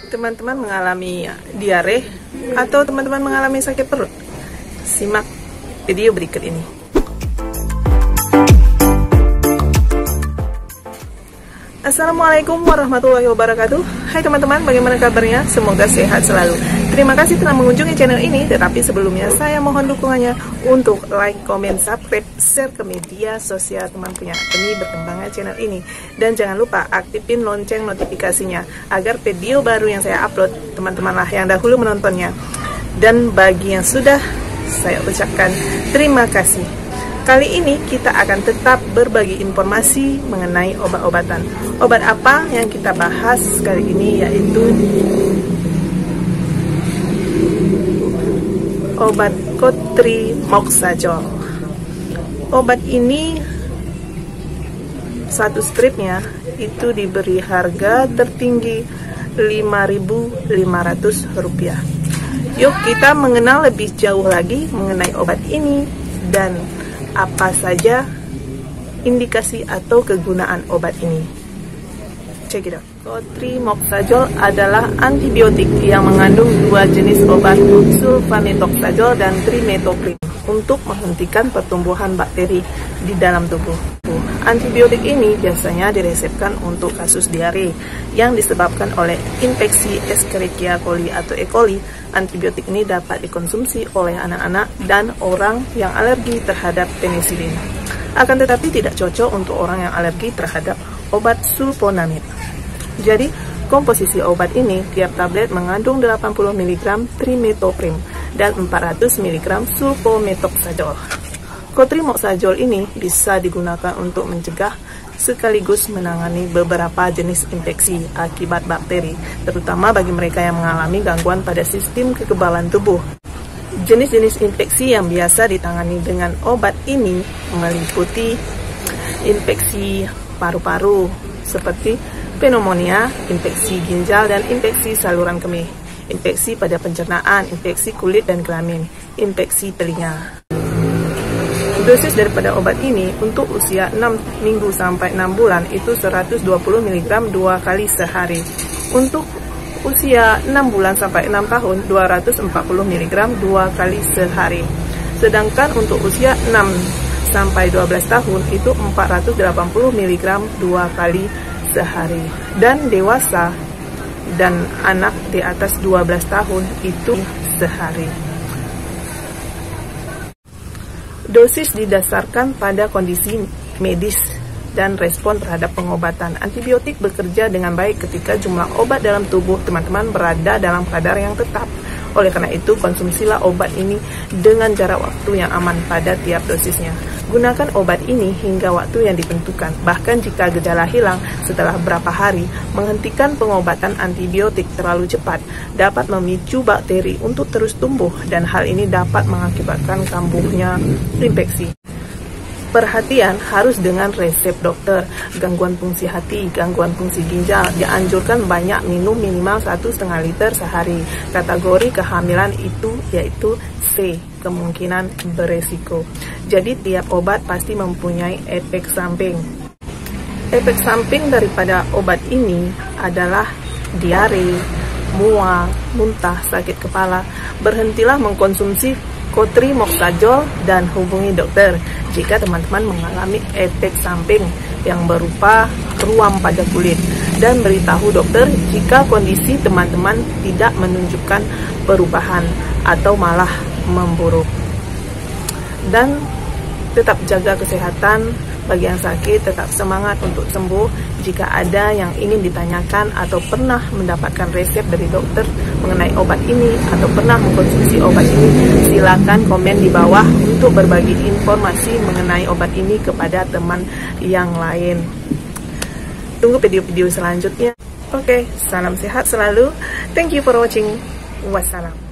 teman-teman mengalami diare atau teman-teman mengalami sakit perut? Simak video berikut ini. Assalamualaikum warahmatullahi wabarakatuh. Hai teman-teman, bagaimana kabarnya? Semoga sehat selalu. Terima kasih telah mengunjungi channel ini. Tetapi sebelumnya saya mohon dukungannya untuk like, comment, subscribe, share ke media sosial teman punya demi berkembangnya channel ini. Dan jangan lupa aktifin lonceng notifikasinya agar video baru yang saya upload teman-temanlah yang dahulu menontonnya. Dan bagi yang sudah, saya ucapkan terima kasih. Kali ini kita akan tetap berbagi informasi mengenai obat-obatan. Obat apa yang kita bahas kali ini yaitu obat Cotrimoxazole. Obat ini satu stripnya itu diberi harga tertinggi Rp5.500. Yuk kita mengenal lebih jauh lagi mengenai obat ini dan apa saja indikasi atau kegunaan obat ini. Check it out. Cotrimoxazole adalah antibiotik yang mengandung dua jenis obat, sulfamethoxazole dan trimethoprim, untuk menghentikan pertumbuhan bakteri di dalam tubuh. Antibiotik ini biasanya diresepkan untuk kasus diare yang disebabkan oleh infeksi Escherichia coli atau E. coli. Antibiotik ini dapat dikonsumsi oleh anak-anak dan orang yang alergi terhadap penisilin. Akan tetapi tidak cocok untuk orang yang alergi terhadap obat sulfonamid. Jadi, komposisi obat ini tiap tablet mengandung 80 mg trimethoprim dan 400 mg sulfamethoxazole. Cotrimoxazole ini bisa digunakan untuk mencegah sekaligus menangani beberapa jenis infeksi akibat bakteri, terutama bagi mereka yang mengalami gangguan pada sistem kekebalan tubuh. Jenis-jenis infeksi yang biasa ditangani dengan obat ini meliputi infeksi paru-paru seperti pneumonia, infeksi ginjal dan infeksi saluran kemih, infeksi pada pencernaan, infeksi kulit dan kelamin, infeksi telinga. Dosis daripada obat ini untuk usia 6 minggu sampai 6 bulan itu 120 mg 2 kali sehari. Untuk usia 6 bulan sampai 6 tahun 240 mg 2 kali sehari. Sedangkan untuk usia 6 sampai 12 tahun itu 480 mg 2 kali sehari. Dan dewasa dan anak di atas 12 tahun itu sehari. Dosis didasarkan pada kondisi medis dan respon terhadap pengobatan. Antibiotik bekerja dengan baik ketika jumlah obat dalam tubuh teman-teman berada dalam kadar yang tetap. Oleh karena itu, konsumsilah obat ini dengan jarak waktu yang aman pada tiap dosisnya. Gunakan obat ini hingga waktu yang ditentukan. Bahkan jika gejala hilang setelah beberapa hari, menghentikan pengobatan antibiotik terlalu cepat dapat memicu bakteri untuk terus tumbuh dan hal ini dapat mengakibatkan kambuhnya infeksi. Perhatian harus dengan resep dokter. Gangguan fungsi hati, gangguan fungsi ginjal, dianjurkan banyak minum minimal 1,5 liter sehari. Kategori kehamilan itu yaitu C, kemungkinan beresiko. Jadi tiap obat pasti mempunyai efek samping. Efek samping daripada obat ini adalah diare, mual, muntah, sakit kepala. Berhentilah mengkonsumsi Cotrimoxazole dan hubungi dokter jika teman-teman mengalami efek samping yang berupa ruam pada kulit, dan beritahu dokter jika kondisi teman-teman tidak menunjukkan perubahan atau malah memburuk. Dan tetap jaga kesehatan. Bagi yang sakit, tetap semangat untuk sembuh. Jika ada yang ingin ditanyakan atau pernah mendapatkan resep dari dokter mengenai obat ini atau pernah mengkonsumsi obat ini, silakan komen di bawah untuk berbagi informasi mengenai obat ini kepada teman yang lain. Tunggu video-video selanjutnya. Oke, salam sehat selalu. Thank you for watching. Wassalam.